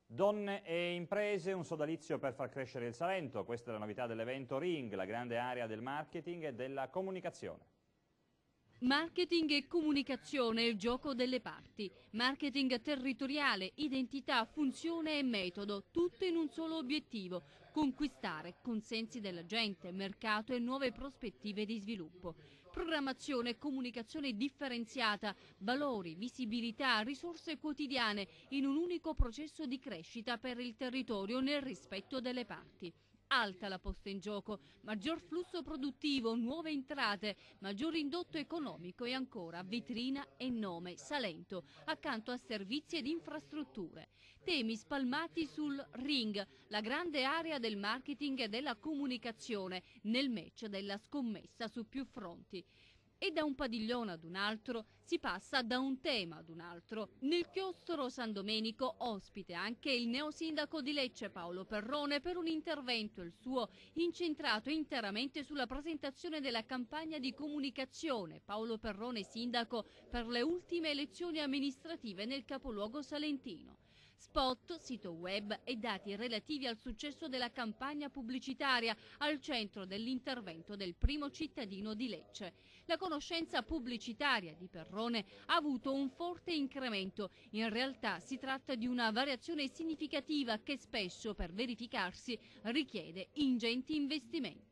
Donne e imprese, un sodalizio per far crescere il Salento. Questa è la novità dell'evento Ring, la grande area del marketing e della comunicazione. Marketing e comunicazione, il gioco delle parti. Marketing territoriale, identità, funzione e metodo, tutto in un solo obiettivo: conquistare consensi della gente, mercato e nuove prospettive di sviluppo. Programmazione e comunicazione differenziata, valori, visibilità, risorse quotidiane in un unico processo di crescita per il territorio nel rispetto delle parti. Alta la posta in gioco, maggior flusso produttivo, nuove entrate, maggior indotto economico e ancora vetrina e nome Salento, accanto a servizi ed infrastrutture. Temi spalmati sul Ring, la grande area del marketing e della comunicazione, nel match della scommessa su più fronti. E da un padiglione ad un altro si passa da un tema ad un altro. Nel chiostro San Domenico ospite anche il neosindaco di Lecce Paolo Perrone per un intervento, il suo, incentrato interamente sulla presentazione della campagna di comunicazione. Paolo Perrone sindaco per le ultime elezioni amministrative nel capoluogo salentino. Spot, sito web e dati relativi al successo della campagna pubblicitaria al centro dell'intervento del primo cittadino di Lecce. La conoscenza pubblicitaria di Perrone ha avuto un forte incremento. In realtà si tratta di una variazione significativa che spesso, per verificarsi, richiede ingenti investimenti.